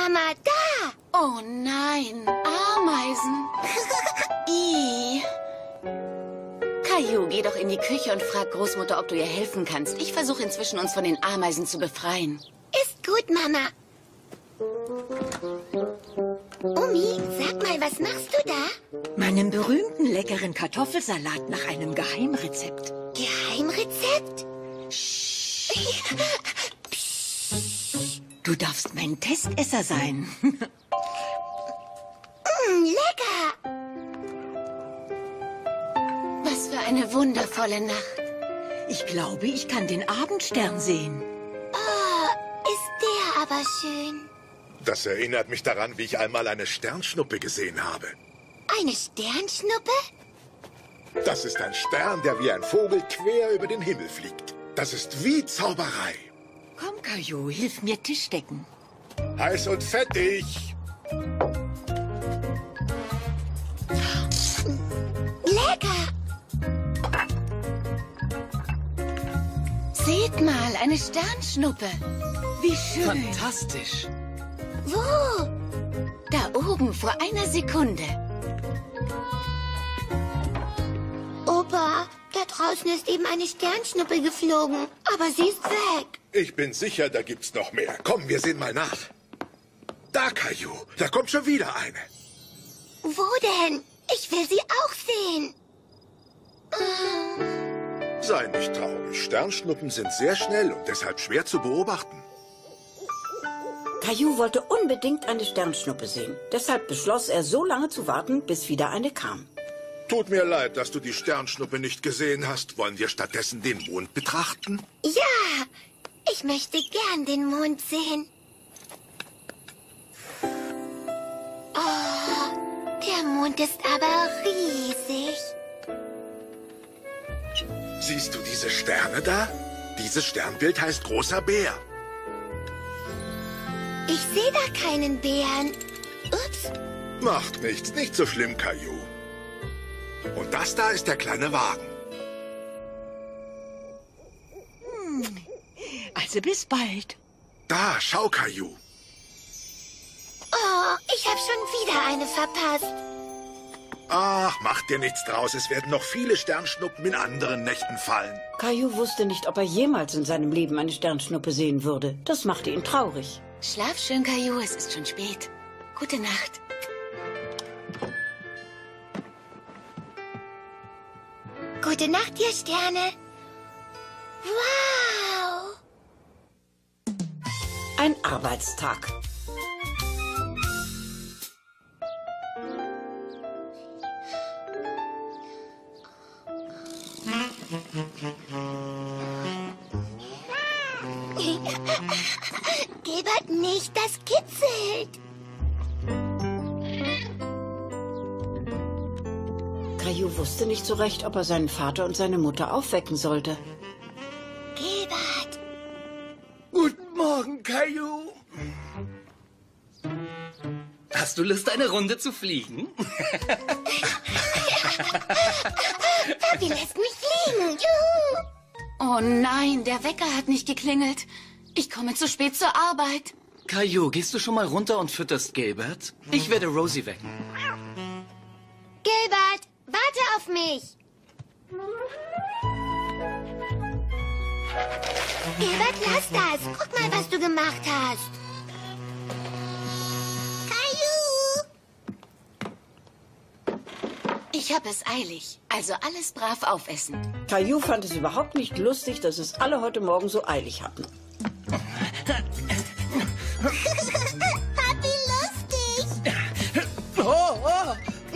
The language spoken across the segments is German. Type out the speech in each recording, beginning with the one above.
Mama, da! Oh nein, Ameisen. Ih. Caillou, geh doch in die Küche und frag Großmutter, ob du ihr helfen kannst. Ich versuche inzwischen, uns von den Ameisen zu befreien. Ist gut, Mama. Omi, sag mal, was machst du da? Meinen berühmten leckeren Kartoffelsalat nach einem Geheimrezept. Geheimrezept? Du darfst mein Testesser sein. Lecker! Was für eine wundervolle Nacht. Ich glaube, ich kann den Abendstern sehen. Oh, ist der aber schön. Das erinnert mich daran, wie ich einmal eine Sternschnuppe gesehen habe. Eine Sternschnuppe? Das ist ein Stern, der wie ein Vogel quer über den Himmel fliegt. Das ist wie Zauberei. Komm, Caillou, hilf mir Tischdecken. Heiß und fettig. Lecker! Seht mal, eine Sternschnuppe. Wie schön. Fantastisch. Wo? Da oben, vor einer Sekunde. Opa, da draußen ist eben eine Sternschnuppe geflogen, aber sie ist weg. Ich bin sicher, da gibt's noch mehr. Komm, wir sehen mal nach. Da, Caillou, da kommt schon wieder eine. Wo denn? Ich will sie auch sehen. Sei nicht traurig. Sternschnuppen sind sehr schnell und deshalb schwer zu beobachten. Caillou wollte unbedingt eine Sternschnuppe sehen. Deshalb beschloss er, so lange zu warten, bis wieder eine kam. Tut mir leid, dass du die Sternschnuppe nicht gesehen hast. Wollen wir stattdessen den Mond betrachten? Ja, ich möchte gern den Mond sehen. Oh, der Mond ist aber riesig. Siehst du diese Sterne da? Dieses Sternbild heißt Großer Bär. Ich sehe da keinen Bären. Ups. Macht nichts, nicht so schlimm, Caillou. Und das da ist der kleine Wagen. Also bis bald. Da, schau, Caillou. Oh, ich habe schon wieder eine verpasst. Ach, mach dir nichts draus. Es werden noch viele Sternschnuppen in anderen Nächten fallen. Caillou wusste nicht, ob er jemals in seinem Leben eine Sternschnuppe sehen würde. Das machte ihn traurig. Schlaf schön, Caillou, es ist schon spät. Gute Nacht. Gute Nacht, ihr Sterne. Wow. Ein Arbeitstag. Gilbert, nicht, das kitzelt. Caillou wusste nicht so recht, ob er seinen Vater und seine Mutter aufwecken sollte. Gilbert. Guten Morgen, Caillou. Hast du Lust, eine Runde zu fliegen? Papi lässt mich fliegen. Juhu. Oh nein, der Wecker hat nicht geklingelt. Ich komme zu spät zur Arbeit. Caillou, gehst du schon mal runter und fütterst Gilbert? Ich werde Rosie wecken. Gilbert, warte auf mich. Gilbert, lass das. Guck mal, was du gemacht hast. Caillou. Ich habe es eilig, also alles brav aufessen. Caillou fand es überhaupt nicht lustig, dass es alle heute Morgen so eilig hatten. Papi, lustig. Oh, oh.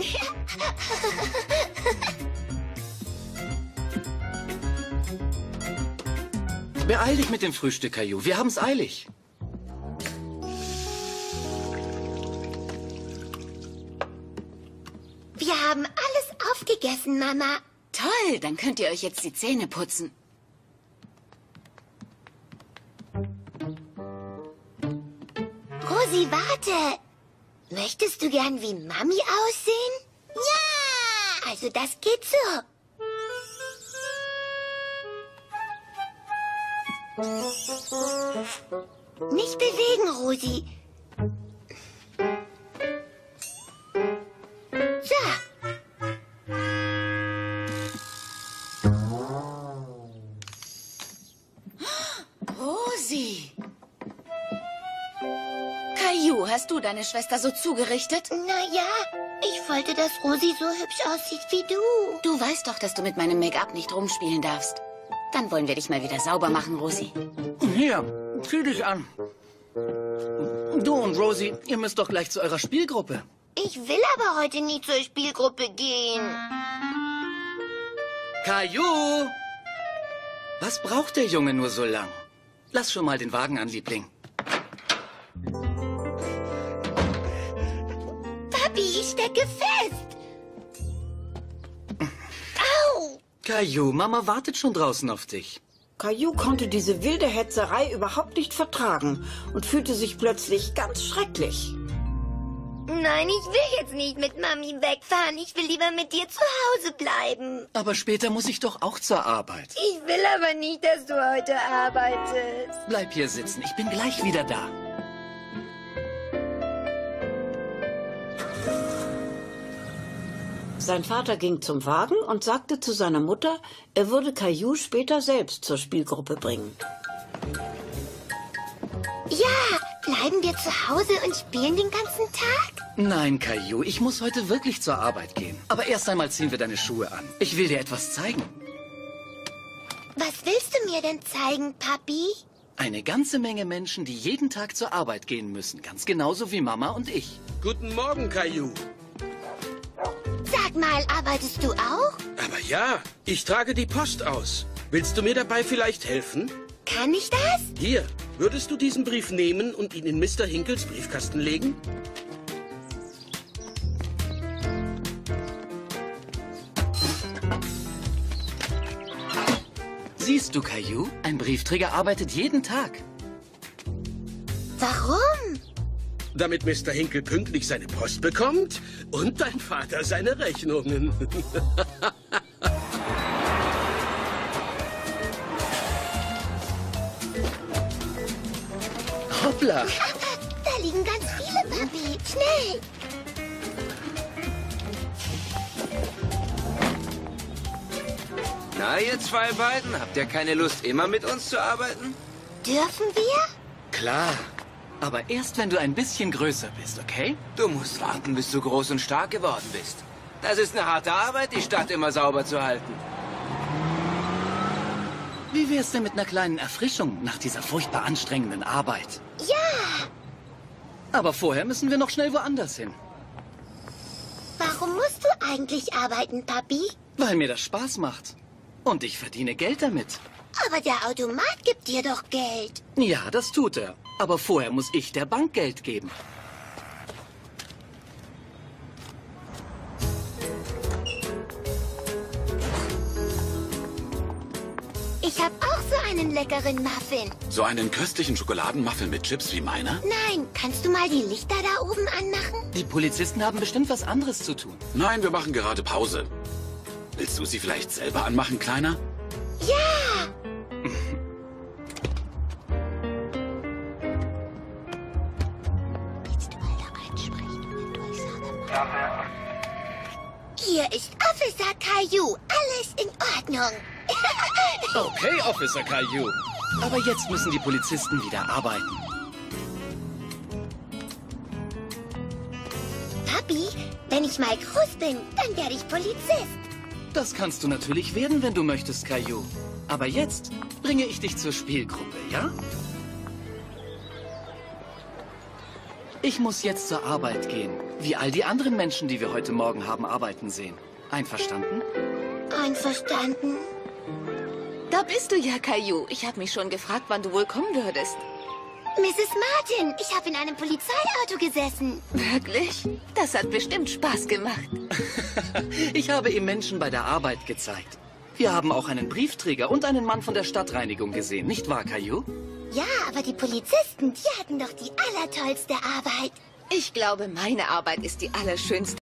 Beeil dich mit dem Frühstück, Caillou. Wir haben's eilig. Wir haben alles aufgegessen, Mama. Toll, dann könnt ihr euch jetzt die Zähne putzen. Rosi, warte. Möchtest du gern wie Mami aussehen? Ja! Also das geht so. Nicht bewegen, Rosi. Caillou, hast du deine Schwester so zugerichtet? Naja, ich wollte, dass Rosi so hübsch aussieht wie du. Du weißt doch, dass du mit meinem Make-up nicht rumspielen darfst. Dann wollen wir dich mal wieder sauber machen, Rosi. Hier, zieh dich an. Du und Rosie, ihr müsst doch gleich zu eurer Spielgruppe. Ich will aber heute nie zur Spielgruppe gehen. Caillou! Was braucht der Junge nur so lang? Lass schon mal den Wagen an, Liebling. Papi, ich stecke fest. Au! Caillou, Mama wartet schon draußen auf dich. Caillou konnte diese wilde Hetzerei überhaupt nicht vertragen und fühlte sich plötzlich ganz schrecklich. Nein, ich will jetzt nicht mit Mami wegfahren. Ich will lieber mit dir zu Hause bleiben. Aber später muss ich doch auch zur Arbeit. Ich will aber nicht, dass du heute arbeitest. Bleib hier sitzen, ich bin gleich wieder da. Sein Vater ging zum Wagen und sagte zu seiner Mutter, er würde Caillou später selbst zur Spielgruppe bringen. Ja, bleiben wir zu Hause und spielen den ganzen Tag? Nein, Caillou, ich muss heute wirklich zur Arbeit gehen. Aber erst einmal ziehen wir deine Schuhe an. Ich will dir etwas zeigen. Was willst du mir denn zeigen, Papi? Eine ganze Menge Menschen, die jeden Tag zur Arbeit gehen müssen. Ganz genauso wie Mama und ich. Guten Morgen, Caillou. Sag mal, arbeitest du auch? Aber ja, ich trage die Post aus. Willst du mir dabei vielleicht helfen? Kann ich das? Hier, würdest du diesen Brief nehmen und ihn in Mr. Hinkels Briefkasten legen? Siehst du, Caillou? Ein Briefträger arbeitet jeden Tag. Warum? Damit Mr. Hinkel pünktlich seine Post bekommt und dein Vater seine Rechnungen. Hoppla! Da liegen ganz viele, Papi. Schnell! Na, ihr zwei beiden, habt ihr keine Lust, immer mit uns zu arbeiten? Dürfen wir? Klar. Aber erst, wenn du ein bisschen größer bist, okay? Du musst warten, bis du groß und stark geworden bist. Das ist eine harte Arbeit, die Stadt immer sauber zu halten. Wie wär's denn mit einer kleinen Erfrischung nach dieser furchtbar anstrengenden Arbeit? Ja! Aber vorher müssen wir noch schnell woanders hin. Warum musst du eigentlich arbeiten, Papi? Weil mir das Spaß macht. Und ich verdiene Geld damit. Aber der Automat gibt dir doch Geld. Ja, das tut er. Aber vorher muss ich der Bank Geld geben. Ich habe auch so einen leckeren Muffin. So einen köstlichen Schokoladenmuffin mit Chips wie meiner? Nein, kannst du mal die Lichter da oben anmachen? Die Polizisten haben bestimmt was anderes zu tun. Nein, wir machen gerade Pause. Willst du sie vielleicht selber anmachen, Kleiner? Ja! Willst du mal da reinsprechen, wenn du ich sage? Hier ist Officer Caillou. Alles in Ordnung. Okay, Officer Caillou. Aber jetzt müssen die Polizisten wieder arbeiten. Papi, wenn ich mal groß bin, dann werde ich Polizist. Das kannst du natürlich werden, wenn du möchtest, Caillou. Aber jetzt bringe ich dich zur Spielgruppe, ja? Ich muss jetzt zur Arbeit gehen, wie all die anderen Menschen, die wir heute Morgen haben arbeiten sehen. Einverstanden? Einverstanden. Da bist du ja, Caillou. Ich habe mich schon gefragt, wann du wohl kommen würdest. Mrs. Martin, ich habe in einem Polizeiauto gesessen. Wirklich? Das hat bestimmt Spaß gemacht. Ich habe ihm Menschen bei der Arbeit gezeigt. Wir haben auch einen Briefträger und einen Mann von der Stadtreinigung gesehen, nicht wahr, Caillou? Ja, aber die Polizisten, die hatten doch die allertollste Arbeit. Ich glaube, meine Arbeit ist die allerschönste.